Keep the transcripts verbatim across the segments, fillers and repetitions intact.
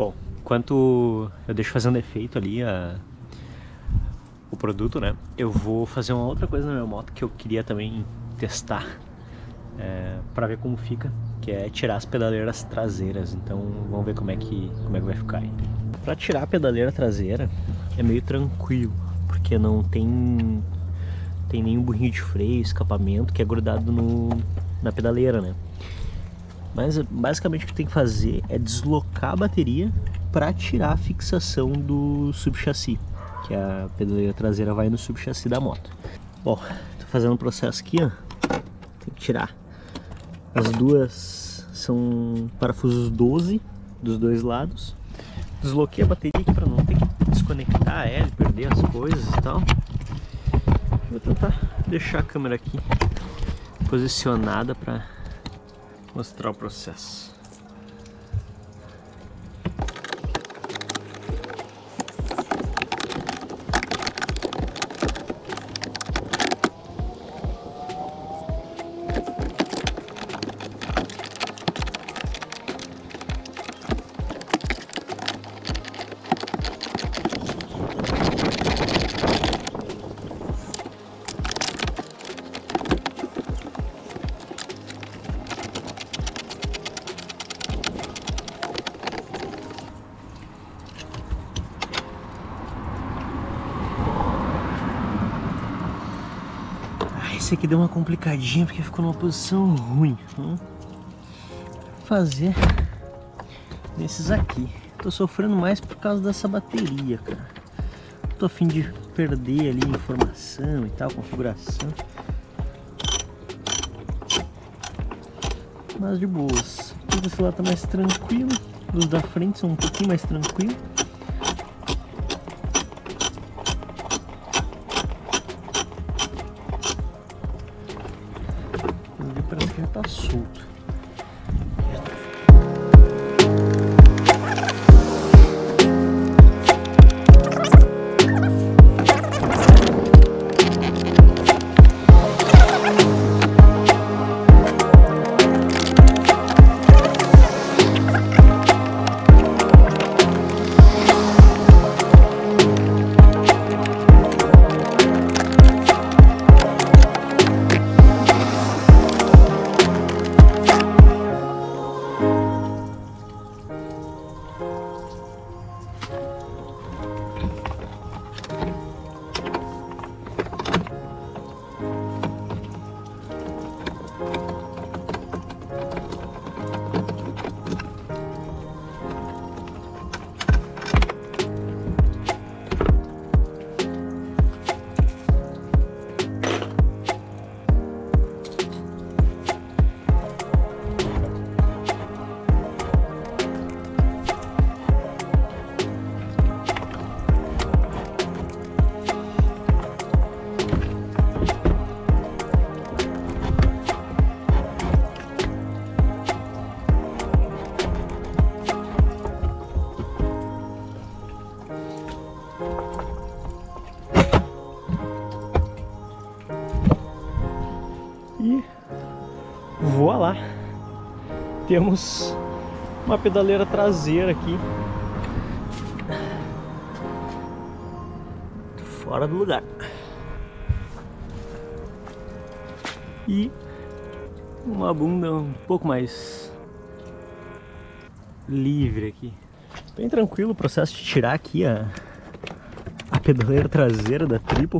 Bom, enquanto eu deixo fazendo efeito ali a, o produto, né? Eu vou fazer uma outra coisa na minha moto que eu queria também testar é, para ver como fica, que é tirar as pedaleiras traseiras. Então vamos ver como é que, como é que vai ficar aí. Para tirar a pedaleira traseira é meio tranquilo, porque não tem, tem nenhum burrinho de freio, escapamento que é grudado no, na pedaleira, né? Mas basicamente o que tem que fazer é deslocar a bateria para tirar a fixação do subchassi, que a pedaleira traseira vai no subchassi da moto. Bom, tô fazendo um processo aqui, ó. Tem que tirar. As duas são parafusos doze dos dois lados. Desloquei a bateria aqui para não ter que desconectar ela e perder as coisas e tal. Vou tentar deixar a câmera aqui posicionada para mostrar o processo. Esse aqui deu uma complicadinha porque ficou numa posição ruim. Vamos fazer nesses aqui. Tô sofrendo mais por causa dessa bateria, cara. Tô a fim de perder ali informação e tal, configuração. Mas de boas. Os desse lado tá mais tranquilo. Os da frente são um pouquinho mais tranquilos. Parece que já tá solto. E voa lá, temos uma pedaleira traseira aqui fora do lugar e uma bunda um pouco mais livre aqui. Bem tranquilo o processo de tirar aqui a, a pedaleira traseira da Triple.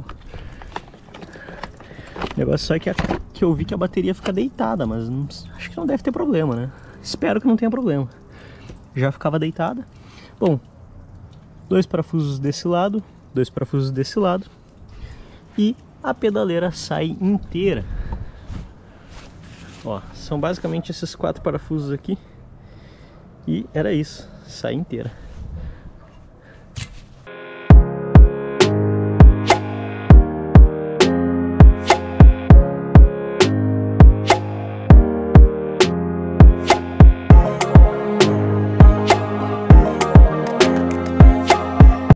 O negócio só é que, a, que eu vi que a bateria fica deitada, mas não, acho que não deve ter problema, né? Espero que não tenha problema. Já ficava deitada. Bom, dois parafusos desse lado, dois parafusos desse lado e a pedaleira sai inteira. Ó, são basicamente esses quatro parafusos aqui e era isso, sai inteira.